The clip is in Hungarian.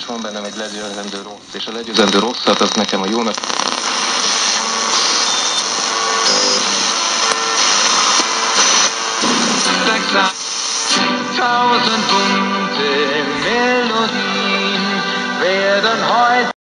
van bennem egy legyőzendő rossz, és a legyőzendő rosszat, az nekem a jónak... Tausend bunte Melodien werden heute